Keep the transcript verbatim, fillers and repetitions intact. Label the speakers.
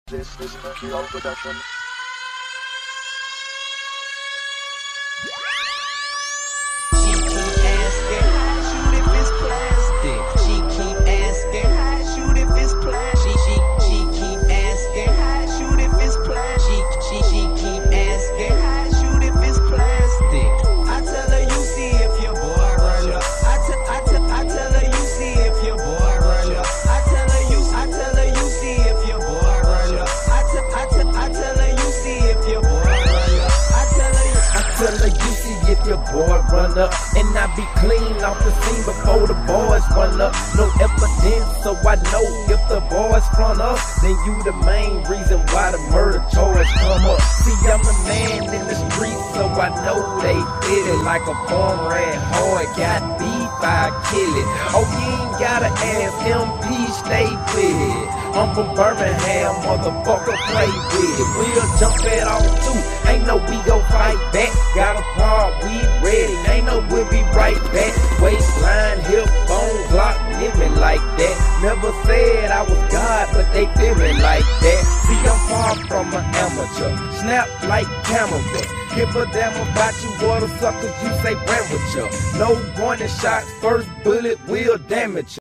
Speaker 1: This is a Kilo production.
Speaker 2: She keep asking how I shoot if it's plastic. She keep asking how I shoot if it's plastic. She she she keep asking how I shoot if it's plastic. She she she keep asking how I shoot if it's plastic. I tell her you see if your boy run up. I tell I tell I tell her you see if your boy run up. I tell her you I tell her you see if your boy run up. I tell I tell I tell her you see if your boy run up. I tell her you
Speaker 3: I tell her you see if your boy run up, and I be clean off the scene before the boys run up. No evidence, so I know if the boys front up, then you the main reason why the murder charge come up. See, I'm the man in the street, so I know they did it. Like a farm ran hard, got beef, I kill it. Oh, you ain't gotta ask M P, stay with it. I'm from Birmingham, motherfucker, play with it. We'll jump it off too, ain't no we gon' fight back. Got a part, we ready, ain't no we'll be right back. Waistline, hip, bone, block, living like that. Never said I was God, but they feel me like that. See, I'm far from an amateur, snap like camera. Give a damn about you water suckers, you say ran with ya. No warning shots, first bullet will damage ya.